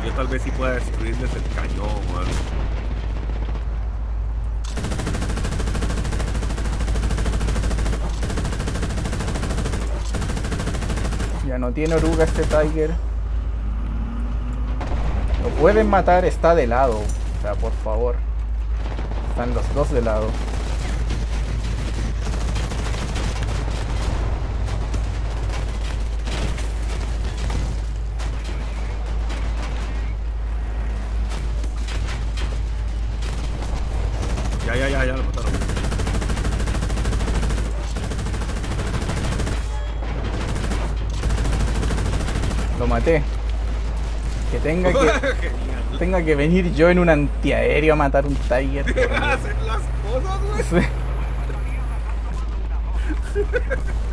yo tal vez sí pueda destruirles el cañón o algo. Ya no tiene oruga este Tiger. Lo pueden matar, está de lado. O sea, por favor. Están los dos de lado. Ya, lo mataron. Lo maté. Que tenga que venir yo en un antiaéreo a matar un Tiger. Deja de hacer las cosas, güey. Sí.